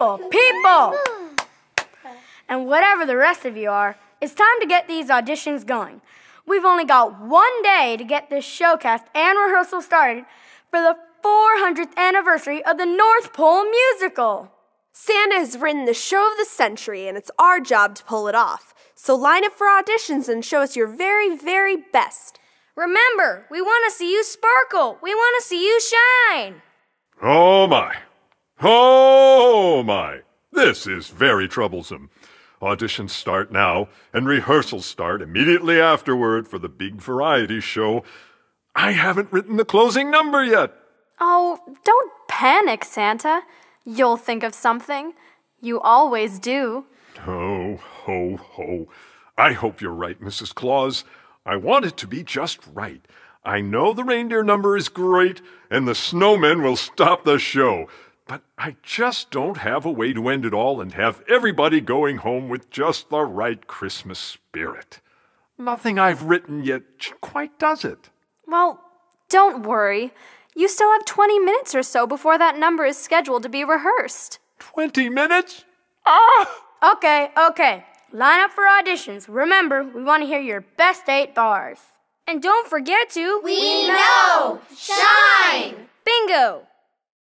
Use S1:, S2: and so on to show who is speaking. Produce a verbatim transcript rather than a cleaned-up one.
S1: people, people! And whatever the rest of you are, it's time to get these auditions going. We've only got one day to get this showcast and rehearsal started for the four hundredth anniversary of the North Pole musical.
S2: Santa has written the show of the century, and it's our job to pull it off. So line up for auditions and show us your very, very best.
S1: Remember, we want to see you sparkle. We want to see you shine.
S3: Oh my. Oh my. This is very troublesome. Auditions start now, and rehearsals start immediately afterward for the big variety show. I haven't written the closing number yet.
S4: Oh, don't panic, Santa. You'll think of something. You always do.
S3: Ho, ho, ho. I hope you're right, Missus Claus. I want it to be just right. I know the reindeer number is great, and the snowmen will stop the show. But I just don't have a way to end it all and have everybody going home with just the right Christmas spirit. Nothing I've written yet quite does it.
S4: Well, don't worry. You still have twenty minutes or so before that number is scheduled to be rehearsed.
S3: Twenty minutes? Ah!
S1: Okay, okay. Line up for auditions. Remember, we want to hear your best eight bars. And don't forget to...
S5: We know! Shine!
S1: Bingo!